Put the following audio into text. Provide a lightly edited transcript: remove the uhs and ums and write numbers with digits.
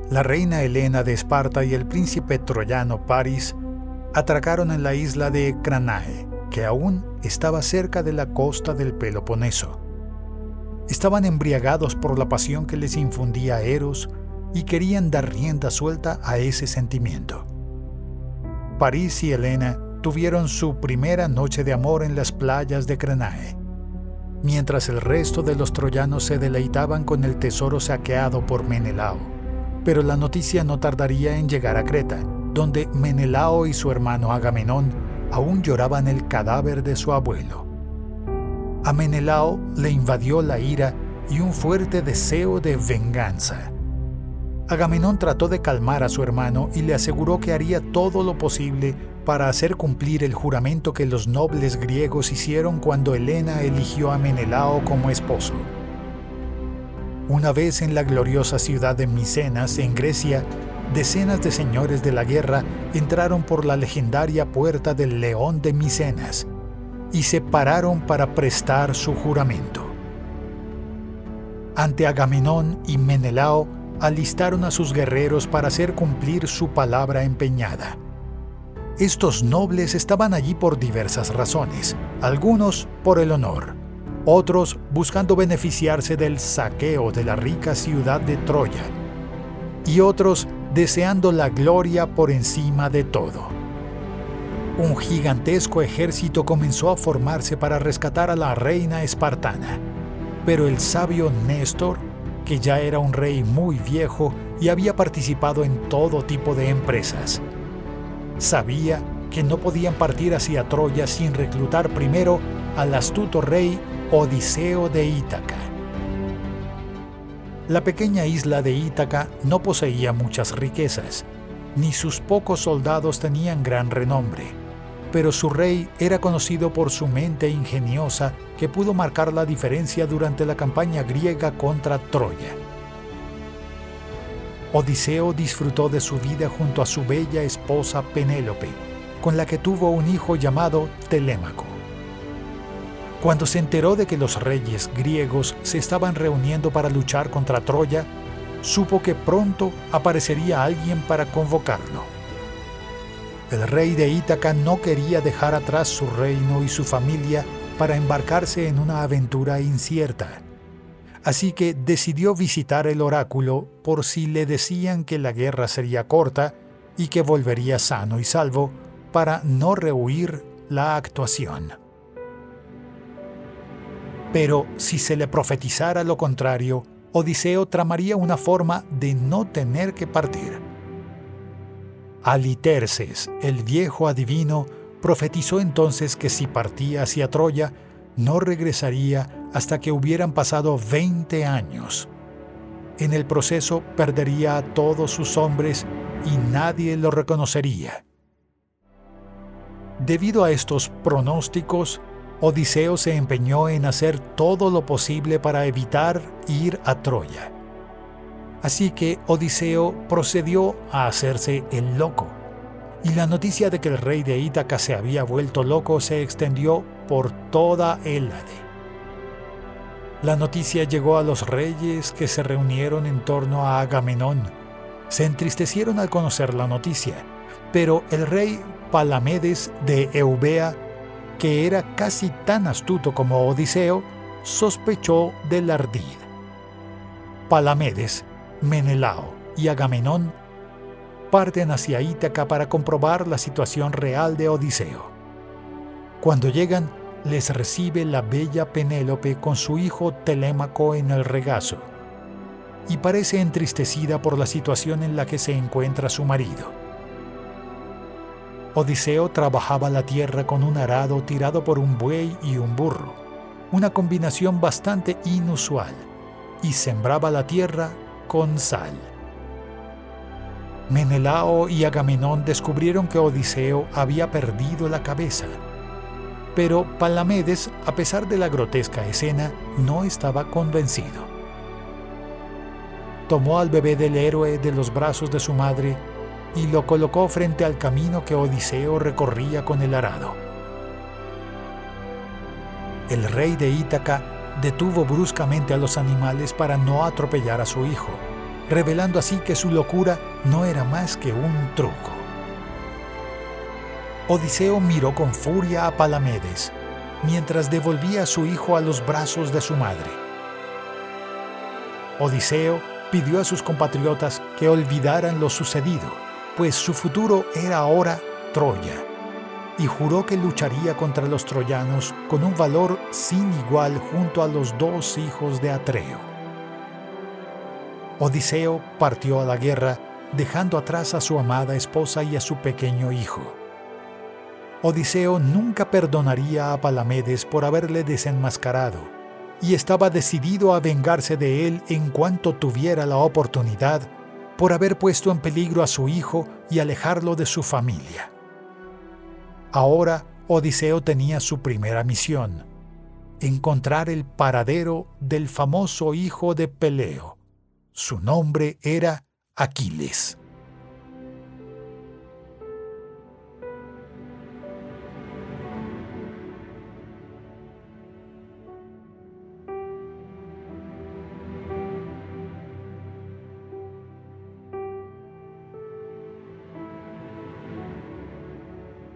La reina Helena de Esparta y el príncipe troyano París atracaron en la isla de Cranae, que aún estaba cerca de la costa del Peloponeso. Estaban embriagados por la pasión que les infundía Eros y querían dar rienda suelta a ese sentimiento. París y Helena tuvieron su primera noche de amor en las playas de Cranae, mientras el resto de los troyanos se deleitaban con el tesoro saqueado por Menelao. Pero la noticia no tardaría en llegar a Creta, donde Menelao y su hermano Agamenón aún lloraban el cadáver de su abuelo. A Menelao le invadió la ira y un fuerte deseo de venganza. Agamenón trató de calmar a su hermano y le aseguró que haría todo lo posible para hacer cumplir el juramento que los nobles griegos hicieron cuando Helena eligió a Menelao como esposo. Una vez en la gloriosa ciudad de Micenas, en Grecia, decenas de señores de la guerra entraron por la legendaria puerta del León de Micenas y se pararon para prestar su juramento. Ante Agamenón y Menelao alistaron a sus guerreros para hacer cumplir su palabra empeñada. Estos nobles estaban allí por diversas razones, algunos por el honor, otros buscando beneficiarse del saqueo de la rica ciudad de Troya, y otros deseando la gloria por encima de todo. Un gigantesco ejército comenzó a formarse para rescatar a la reina espartana, pero el sabio Néstor, que ya era un rey muy viejo y había participado en todo tipo de empresas, sabía que no podían partir hacia Troya sin reclutar primero al astuto rey Odiseo de Ítaca. La pequeña isla de Ítaca no poseía muchas riquezas, ni sus pocos soldados tenían gran renombre, pero su rey era conocido por su mente ingeniosa que pudo marcar la diferencia durante la campaña griega contra Troya. Odiseo disfrutó de su vida junto a su bella esposa Penélope, con la que tuvo un hijo llamado Telémaco. Cuando se enteró de que los reyes griegos se estaban reuniendo para luchar contra Troya, supo que pronto aparecería alguien para convocarlo. El rey de Ítaca no quería dejar atrás su reino y su familia para embarcarse en una aventura incierta. Así que decidió visitar el oráculo por si le decían que la guerra sería corta y que volvería sano y salvo para no rehuir la actuación. Pero si se le profetizara lo contrario, Odiseo tramaría una forma de no tener que partir. Aliterces, el viejo adivino, profetizó entonces que si partía hacia Troya, no regresaría hasta que hubieran pasado 20 años. En el proceso perdería a todos sus hombres y nadie lo reconocería. Debido a estos pronósticos, Odiseo se empeñó en hacer todo lo posible para evitar ir a Troya. Así que Odiseo procedió a hacerse el loco, y la noticia de que el rey de Ítaca se había vuelto loco se extendió por toda Hélade. La noticia llegó a los reyes que se reunieron en torno a Agamenón. Se entristecieron al conocer la noticia, pero el rey Palamedes de Eubea, que era casi tan astuto como Odiseo, sospechó del ardid. Palamedes, Menelao y Agamenón parten hacia Ítaca para comprobar la situación real de Odiseo. Cuando llegan, les recibe la bella Penélope con su hijo Telémaco en el regazo, y parece entristecida por la situación en la que se encuentra su marido. Odiseo trabajaba la tierra con un arado tirado por un buey y un burro, una combinación bastante inusual, y sembraba la tierra con sal. Menelao y Agamenón descubrieron que Odiseo había perdido la cabeza, pero Palamedes, a pesar de la grotesca escena, no estaba convencido. Tomó al bebé del héroe de los brazos de su madre y lo colocó frente al camino que Odiseo recorría con el arado. El rey de Ítaca detuvo bruscamente a los animales para no atropellar a su hijo, revelando así que su locura no era más que un truco. Odiseo miró con furia a Palamedes, mientras devolvía a su hijo a los brazos de su madre. Odiseo pidió a sus compatriotas que olvidaran lo sucedido, pues su futuro era ahora Troya, y juró que lucharía contra los troyanos con un valor sin igual junto a los 2 hijos de Atreo. Odiseo partió a la guerra, dejando atrás a su amada esposa y a su pequeño hijo. Odiseo nunca perdonaría a Palamedes por haberle desenmascarado, y estaba decidido a vengarse de él en cuanto tuviera la oportunidad, por haber puesto en peligro a su hijo y alejarlo de su familia. Ahora Odiseo tenía su primera misión: encontrar el paradero del famoso hijo de Peleo. Su nombre era Aquiles.